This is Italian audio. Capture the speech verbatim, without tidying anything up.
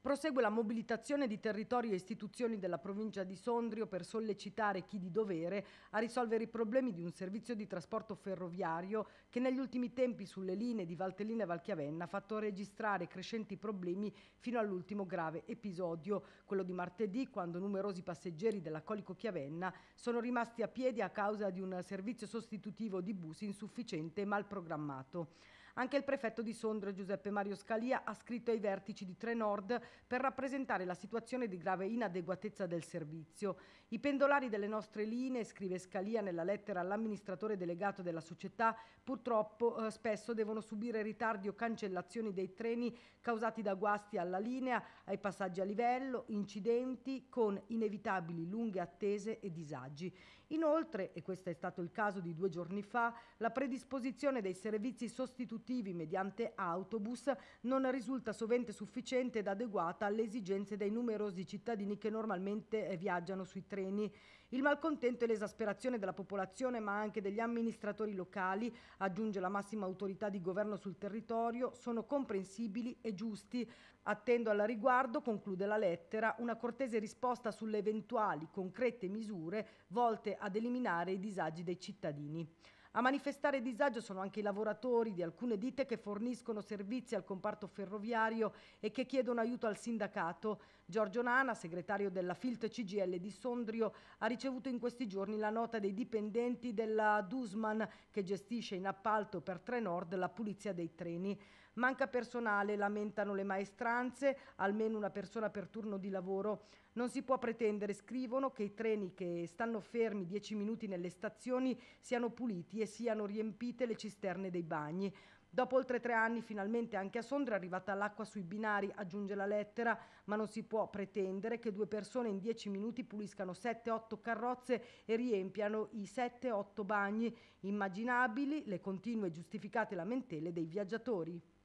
Prosegue la mobilitazione di territori e istituzioni della provincia di Sondrio per sollecitare chi di dovere a risolvere i problemi di un servizio di trasporto ferroviario che negli ultimi tempi sulle linee di Valtellina e Valchiavenna ha fatto registrare crescenti problemi fino all'ultimo grave episodio, quello di martedì, quando numerosi passeggeri della Colico Chiavenna sono rimasti a piedi a causa di un servizio sostitutivo di bus insufficiente e mal programmato. Anche il prefetto di Sondrio, Giuseppe Mario Scalia, ha scritto ai vertici di Trenord per rappresentare la situazione di grave inadeguatezza del servizio. I pendolari delle nostre linee, scrive Scalia nella lettera all'amministratore delegato della società, purtroppo eh, spesso devono subire ritardi o cancellazioni dei treni causati da guasti alla linea, ai passaggi a livello, incidenti con inevitabili lunghe attese e disagi. Inoltre, e questo è stato il caso di due giorni fa, la predisposizione dei servizi sostitutivi mediante autobus non risulta sovente sufficiente ed adeguata alle esigenze dei numerosi cittadini che normalmente viaggiano sui treni. Il malcontento e l'esasperazione della popolazione, ma anche degli amministratori locali, aggiunge la massima autorità di governo sul territorio, sono comprensibili e giusti. Attendo al riguardo, conclude la lettera, una cortese risposta sulle eventuali concrete misure volte ad eliminare i disagi dei cittadini. A manifestare disagio sono anche i lavoratori di alcune ditte che forniscono servizi al comparto ferroviario e che chiedono aiuto al sindacato. Giorgio Nana, segretario della Filt C G I L di Sondrio, ha ricevuto in questi giorni la nota dei dipendenti della Dusman che gestisce in appalto per Trenord la pulizia dei treni. Manca personale, lamentano le maestranze, almeno una persona per turno di lavoro. Non si può pretendere, scrivono, che i treni che stanno fermi dieci minuti nelle stazioni siano puliti e siano riempite le cisterne dei bagni. Dopo oltre tre anni finalmente anche a Sondrio è arrivata l'acqua sui binari, aggiunge la lettera, ma non si può pretendere che due persone in dieci minuti puliscano sette otto carrozze e riempiano i sette otto bagni. Immaginabili le continue e giustificate lamentele dei viaggiatori.